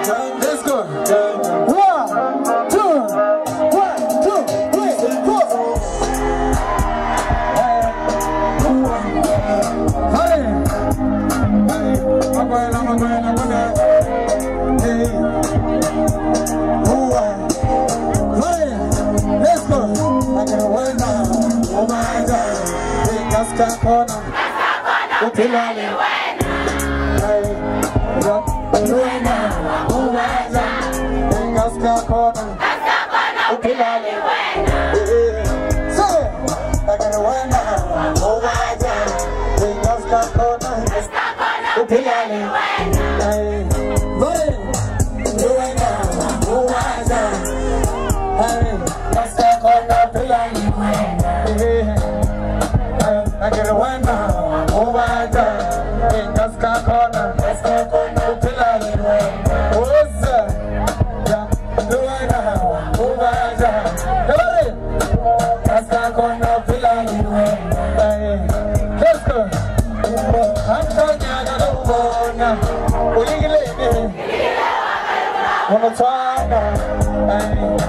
Let's go. 1, 2, 1, 2, 3, 4. Hey, I'm going. Hey, let's go. I'm gonna win now. Oh my God. Hey, Casca corner. Upilali. Hey, Luena. Oh my God. Hey, Casca corner. Upilali. So, I'm gonna win now. Oh my God. Hey, Casca corner. Upilali. Hey, Luena. Oh my God. Hey, Casca corner. Upilali. I get a wine now, oh my God, in Casca corner, Upilali, what's that? Yeah, do I now, oh my God, hey, Casca corner, Upilali, let's go. I'm talking about the corner, we're going to one more time now,